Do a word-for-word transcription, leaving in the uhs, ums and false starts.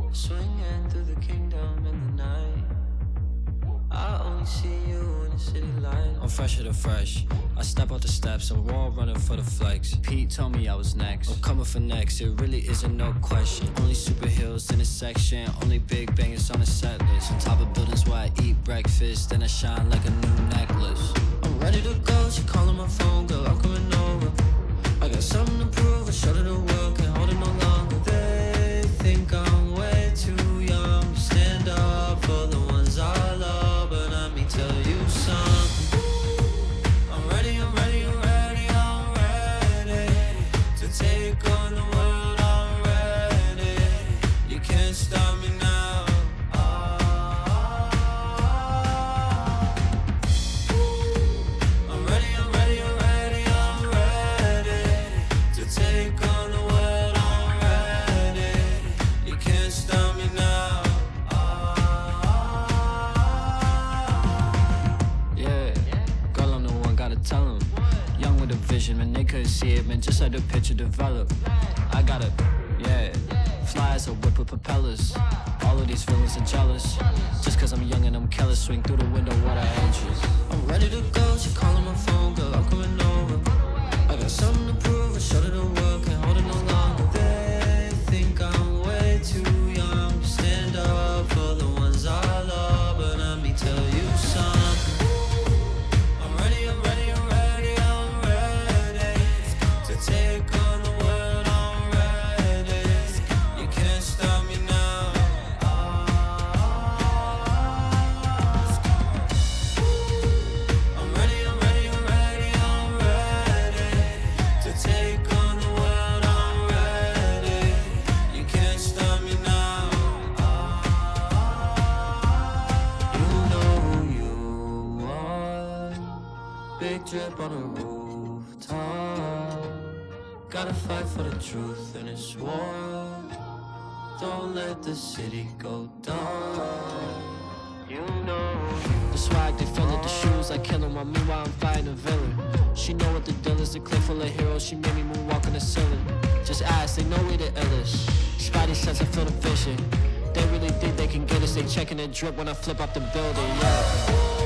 Swinging through the kingdom in the night. I only see you in the city light. I'm fresher than fresh. I step out the steps and we're all running for the flex. Pete told me I was next. I'm coming for next, it really isn't no question. Only super heels in the section, only big bangers on the set list. On top of buildings where I eat breakfast, then I shine like a new necklace. I'm ready to go, she calling my phone, girl, I'm coming over. I got something to prove, I showed her the world, can't hold it no longer. They think I'm way too young to stand up for the ones I love, but let me tell you something. I'm ready, I'm ready, I'm ready, I'm ready to take on the world, I'm ready. You can't stop me now. I'm ready, I'm ready, I'm ready, I'm ready to take on the world, I'm ready. You can't stop me now. Yeah, girl, I'm the one, gotta tell them. Young with a vision, man, they couldn't see it, man, just let the picture develop. I gotta, yeah, fly as a whip with propellers. All of these feelings are jealous. Just cause I'm young and I'm careless, swing through the window, what I interest. I'm ready to go, she calling my phone, girl, I'm coming over. I got something to prove, I showed her the world, can't hold it no longer. They think I'm way too young to stand up for the ones I love, but let me tell you something. I'm ready, I'm ready, I'm ready, I'm ready to take on the world, I'm ready. You can't stop me now. I'm ready, I'm ready, I'm ready, I'm ready to take on the world, I'm ready. You can't stop me now. You know who you are. Big drip on the rooftop. Gotta fight for the truth in this war. Don't let the city go down. You know the swag, they feel it, the shoes, I kill 'em. I'm meanwhile I'm fighting a villain. She know what the deal is, the clip full of heroes. She made me moonwalk on the ceiling. Just ask, they know we the illest. Spidey sense, I feel the vision. They really think they can get us. They checking the drip when I flip out the building, yeah.